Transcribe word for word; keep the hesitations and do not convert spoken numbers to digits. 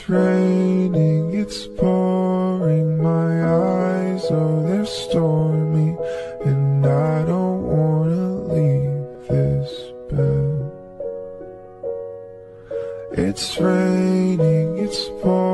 It's raining, it's pouring, my eyes, oh they're stormy, and I don't wanna leave this bed. It's raining, it's pouring.